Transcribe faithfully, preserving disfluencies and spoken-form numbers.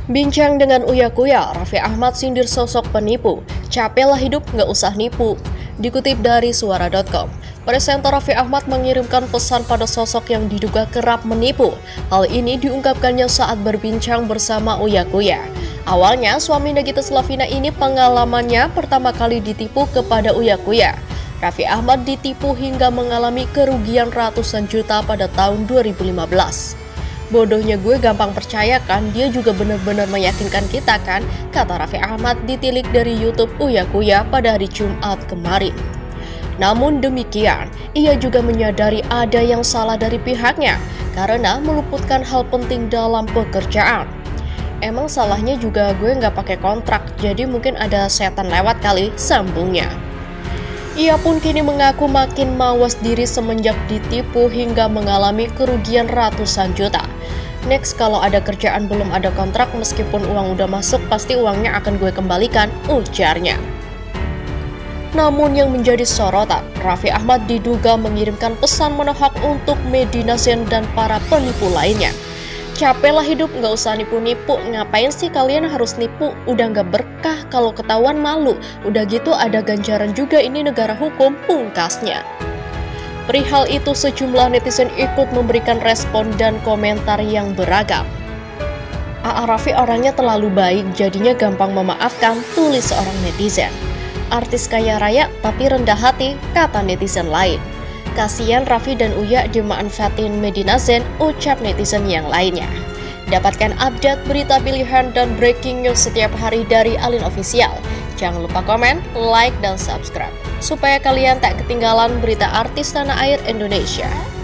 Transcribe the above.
Bincang dengan Uya Kuya, Raffi Ahmad sindir sosok penipu. Capek lah hidup, nggak usah nipu. Dikutip dari suara dot com, presenter Raffi Ahmad mengirimkan pesan pada sosok yang diduga kerap menipu. Hal ini diungkapkannya saat berbincang bersama Uya Kuya. Awalnya, suami Nagita Slavina ini pengalamannya pertama kali ditipu kepada Uya Kuya. Raffi Ahmad ditipu hingga mengalami kerugian ratusan juta pada tahun dua ribu lima belas. Bodohnya gue gampang percaya kan, dia juga benar-benar meyakinkan kita kan, kata Raffi Ahmad ditilik dari YouTube Uya Kuya pada hari Jumat kemarin. Namun demikian, ia juga menyadari ada yang salah dari pihaknya karena meluputkan hal penting dalam pekerjaan. Emang salahnya juga gue nggak pakai kontrak, jadi mungkin ada setan lewat kali, sambungnya. Ia pun kini mengaku makin mawas diri semenjak ditipu hingga mengalami kerugian ratusan juta. Next, kalau ada kerjaan belum ada kontrak, meskipun uang udah masuk, pasti uangnya akan gue kembalikan, ujarnya. Namun yang menjadi sorotan, Raffi Ahmad diduga mengirimkan pesan menohok untuk Medina Zain dan para penipu lainnya. Capek lah hidup, nggak usah nipu-nipu, ngapain sih kalian harus nipu, udah nggak berkah, kalau ketahuan malu, udah gitu ada ganjaran juga, ini negara hukum, pungkasnya. Perihal itu sejumlah netizen ikut memberikan respon dan komentar yang beragam. A A Raffi orangnya terlalu baik, jadinya gampang memaafkan, tulis seorang netizen. Artis kaya raya tapi rendah hati, kata netizen lain. Kasian Raffi dan Uya dimanfaatin Medina Zain, ucap netizen yang lainnya. Dapatkan update berita pilihan dan breaking news setiap hari dari Alin Official. Jangan lupa komen, like, dan subscribe supaya kalian tak ketinggalan berita artis tanah air Indonesia.